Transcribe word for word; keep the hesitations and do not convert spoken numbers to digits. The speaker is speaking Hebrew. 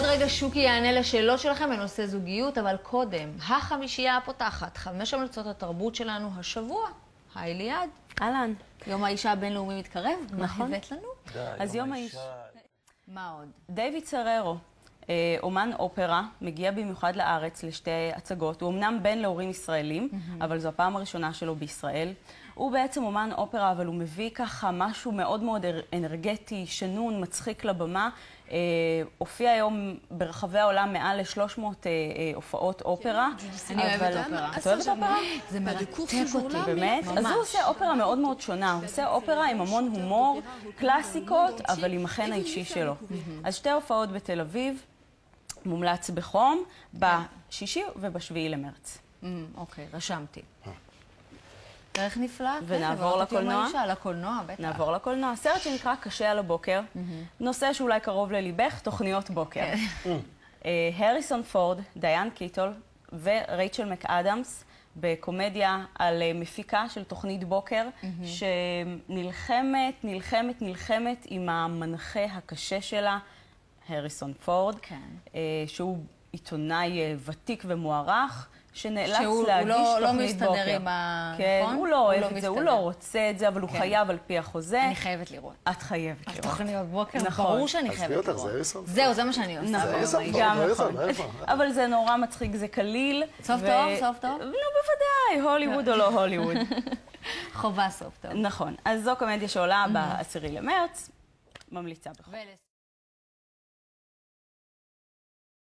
עוד רגע שוקי יענה לשאלות שלכם בנושא זוגיות, אבל קודם, החמישייה הפותחת, חמש המלצות התרבות שלנו השבוע. היי ליעד. אהלן. יום האישה הבינלאומי מתקרב. נכון. מה הבאת לנו? אז יום האישה... מה עוד? דיוויד סררו, אומן אופרה, מגיע במיוחד לארץ לשתי הצגות. הוא אמנם בן להורים ישראלים, אבל זו הפעם הראשונה שלו בישראל. הוא בעצם אומן אופרה, אבל הוא מביא ככה משהו מאוד מאוד אנרגטי, שנון, מצחיק לבמה. הופיע היום ברחבי העולם מעל ל-שלוש מאות הופעות אופרה. אני אוהבת אופרה. את אוהבת אופרה? זה מרתק אותי. באמת? אז הוא עושה אופרה מאוד מאוד שונה. הוא עושה אופרה עם המון הומור, קלאסיקות, אבל עם החן האישי שלו. אז שתי הופעות בתל אביב, מומלץ בחום, בשישי ובשביעי למרץ. אוקיי, רשמתי. דרך נפלא. ונעבור לקולנוע. לקולנוע, בטח. נעבור לקולנוע. סרט שנקרא קשה על הבוקר. נושא שאולי קרוב לליבך, תוכניות בוקר. הריסון פורד, דיין קיטול ורייצ'ל מקאדמס בקומדיה על מפיקה של תוכנית בוקר שנלחמת, נלחמת, נלחמת עם המנחה הקשה שלה, הריסון פורד, שהוא עיתונאי ותיק ומוערך, שנאלץ להגיש תוכנית בוקר. הוא לא מסתדר עם ה... כן, הוא לא אוהב את זה, הוא לא רוצה את זה, אבל הוא חייב על פי החוזה. אני חייבת לראות. את חייבת לראות. תוכניות בוקר, ברור שאני חייבת לראות. זהו, זה מה שאני עושה. נכון, גם נכון. אבל זה נורא מצחיק, זה קליל. סוף טוב, סוף טוב? לא, בוודאי, הוליווד או לא הוליווד. חובה סוף טוב. נכון, אז זו קומדיה שעולה בעשירי למרץ, ממליצה בכל.